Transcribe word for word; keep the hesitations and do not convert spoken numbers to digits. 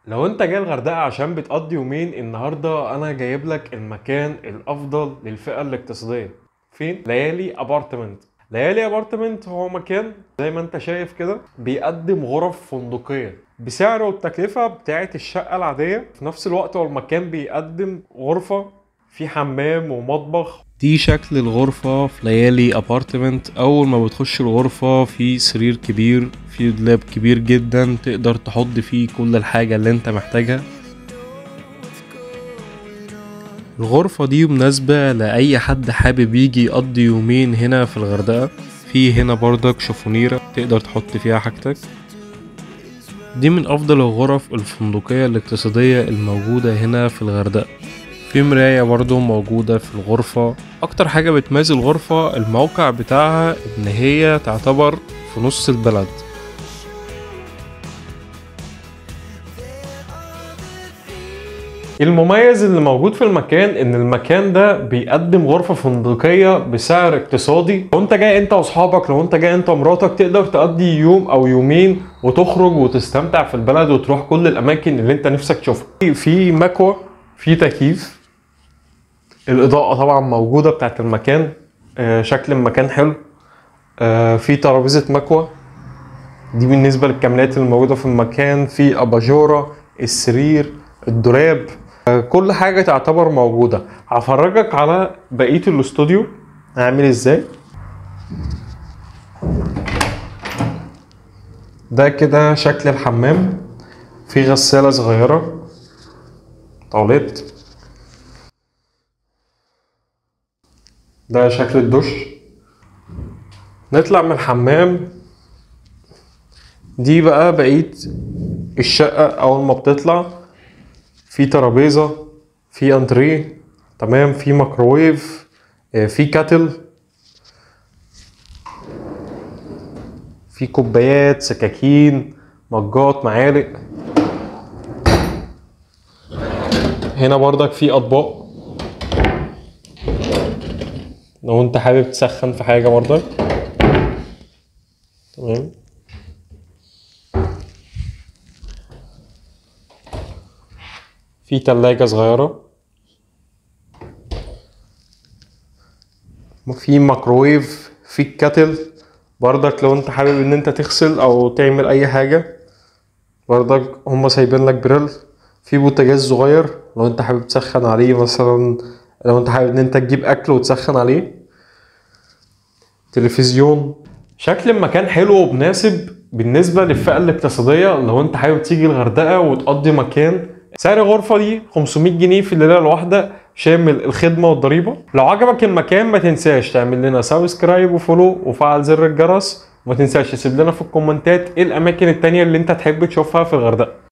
لو انت جاي الغردقة عشان بتقضي يومين، النهاردة انا جايب لك المكان الافضل للفئة الاقتصادية. فين؟ ليالي ابارتمنت. ليالي ابارتمنت هو مكان زي ما انت شايف كده بيقدم غرف فندقية بسعر والتكلفة بتاعت الشقة العادية. في نفس الوقت هو المكان بيقدم غرفة في حمام ومطبخ. دي شكل الغرفة في ليالي ابارتمنت. اول ما بتخش الغرفة في سرير كبير، في دولاب كبير جدا تقدر تحط فيه كل الحاجة اللي انت محتاجها. الغرفة دي مناسبة لأي حد حابب يجي يقضي يومين هنا في الغردقة. في هنا برضك شفونيرة تقدر تحط فيها حاجتك. دي من أفضل الغرف الفندقية الاقتصادية الموجودة هنا في الغردقة. في مراية برضو موجودة في الغرفة. أكتر حاجة بتميز الغرفة الموقع بتاعها، إن هي تعتبر في نص البلد. المميز اللي موجود في المكان ان المكان ده بيقدم غرفة فندقية بسعر اقتصادي. لو انت جاي انت واصحابك، لو انت جاي انت ومراتك، تقدر تقضي يوم او يومين وتخرج وتستمتع في البلد وتروح كل الاماكن اللي انت نفسك تشوفها. في مكوى، في تكييف، الاضاءة طبعا موجودة بتاعت المكان. آه شكل المكان حلو. آه في ترابيزة مكوى، دي بالنسبة للكاميرات اللي موجودة في المكان. في اباجورة، السرير، الدولاب، كل حاجة تعتبر موجودة. هفرجك على بقية الاستوديو هعمل ازاي. ده كده شكل الحمام. في غسالة صغيرة، طاولات. ده شكل الدش. نطلع من الحمام. دي بقى بقية الشقة اول ما بتطلع. في ترابيزة، في انتريه، تمام، في ميكروويف، في كاتل، في كوبايات، سكاكين، مجات، معالق. هنا برضك في اطباق لو انت حابب تسخن في حاجة برضك. تمام. في تلاجة صغيرة، في ميكروويف، في كاتل برضك لو انت حابب ان انت تغسل او تعمل اي حاجة. برضك هما سايبين لك بريل. في بوتاجاز صغير لو انت حابب تسخن عليه، مثلا لو انت حابب ان انت تجيب اكل وتسخن عليه. تلفزيون. شكل المكان حلو ومناسب بالنسبة للفئة الاقتصادية. لو انت حابب تيجي الغردقة وتقضي مكان، سعر الغرفة دي خمسمية جنيه في الليلة الواحدة شامل الخدمة والضريبة. لو عجبك المكان ما تنساش تعمل لنا سبسكرايب وفولو وفعل زر الجرس. وما تنساش تسيب لنا في الكومنتات ايه الاماكن التانية اللي انت تحب تشوفها في الغردقة.